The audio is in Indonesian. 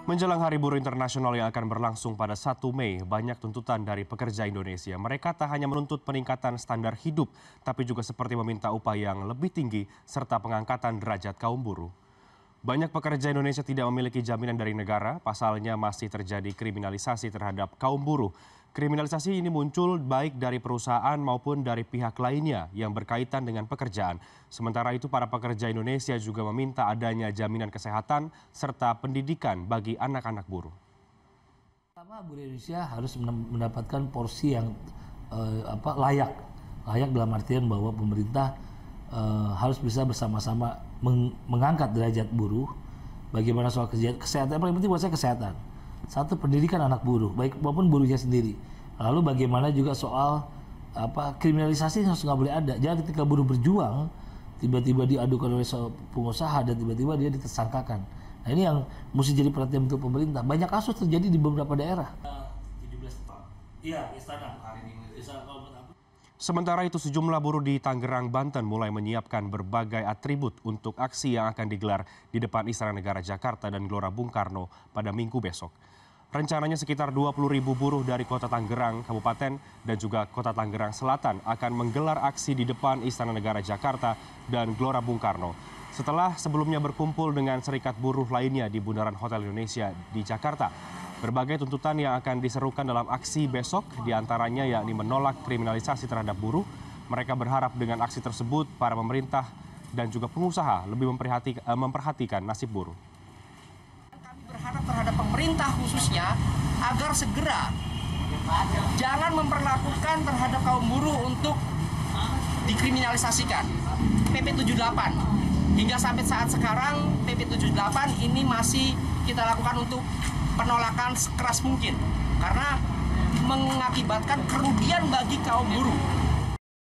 Menjelang Hari Buruh Internasional yang akan berlangsung pada 1 Mei, banyak tuntutan dari pekerja Indonesia. Mereka tak hanya menuntut peningkatan standar hidup, tapi juga seperti meminta upah yang lebih tinggi serta pengangkatan derajat kaum buruh. Banyak pekerja Indonesia tidak memiliki jaminan dari negara, pasalnya masih terjadi kriminalisasi terhadap kaum buruh. Kriminalisasi ini muncul baik dari perusahaan maupun dari pihak lainnya yang berkaitan dengan pekerjaan. Sementara itu, para pekerja Indonesia juga meminta adanya jaminan kesehatan serta pendidikan bagi anak-anak buruh. Pertama, buruh Indonesia harus mendapatkan porsi yang layak dalam artian bahwa pemerintah harus bisa bersama-sama mengangkat derajat buruh. Bagaimana soal kesehatan, yang paling penting buat saya kesehatan. Satu, pendidikan anak buruh, baik maupun buruhnya sendiri. Lalu bagaimana juga soal kriminalisasi harus nggak boleh ada. Jangan ketika buruh berjuang, tiba-tiba diadukan oleh pengusaha dan tiba-tiba dia ditersangkakan. Nah, ini yang mesti jadi perhatian untuk pemerintah. Banyak kasus terjadi di beberapa daerah. 17 tahun. Iya, istana. Sementara itu, sejumlah buruh di Tangerang, Banten mulai menyiapkan berbagai atribut untuk aksi yang akan digelar di depan Istana Negara Jakarta dan Gelora Bung Karno pada Minggu besok. Rencananya sekitar 20.000 buruh dari Kota Tangerang, Kabupaten, dan juga Kota Tangerang Selatan akan menggelar aksi di depan Istana Negara Jakarta dan Gelora Bung Karno. Setelah sebelumnya berkumpul dengan serikat buruh lainnya di Bundaran Hotel Indonesia di Jakarta. Berbagai tuntutan yang akan diserukan dalam aksi besok, diantaranya yakni menolak kriminalisasi terhadap buruh. Mereka berharap dengan aksi tersebut, para pemerintah dan juga pengusaha lebih memperhatikan nasib buruh. Kami berharap terhadap pemerintah khususnya agar segera jangan memperlakukan terhadap kaum buruh untuk dikriminalisasikan. PP 78 hingga sampai saat sekarang PP 78 ini masih kita lakukan untuk penolakan sekeras mungkin karena mengakibatkan kerugian bagi kaum buruh.